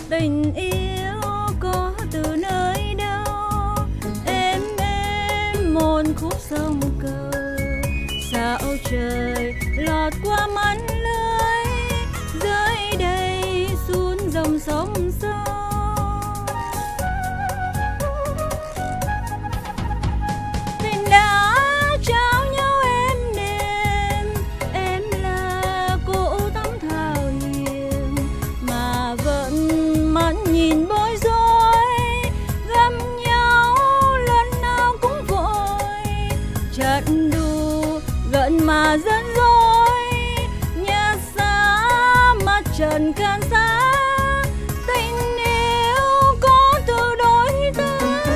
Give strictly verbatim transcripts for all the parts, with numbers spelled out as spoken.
Tình yêu có từ nơi đâu, em em một khúc sông cầu, sao trời lọt qua mắt lưới, dưới đây xuống dòng sông sâu. Tình đã trao nhau êm đềm, em là cô tấm thảo hiền, mà vẫn mắt nhìn bối rối, găm nhau lần nào cũng vội, chặt đu gần mà dẫn dối, nhà xa mặt trần can xa. Tình yêu có từ đôi ta,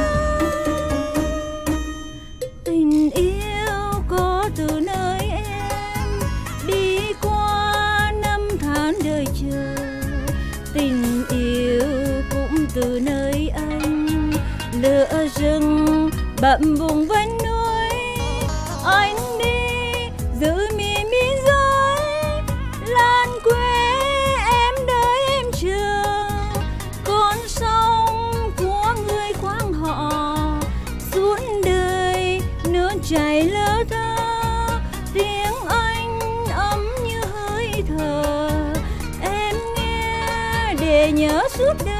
tình yêu có từ nơi em đi qua năm tháng đời chờ, tình yêu cũng từ nơi anh lửa rừng bậm vùng vách núi. Anh đi giữ miền biên giới, lan quê em đợi em chờ, con sông của người khoáng họ xuống đời nước chảy lơ thơ, tiếng anh ấm như hơi thở, em nghe để nhớ suốt đời.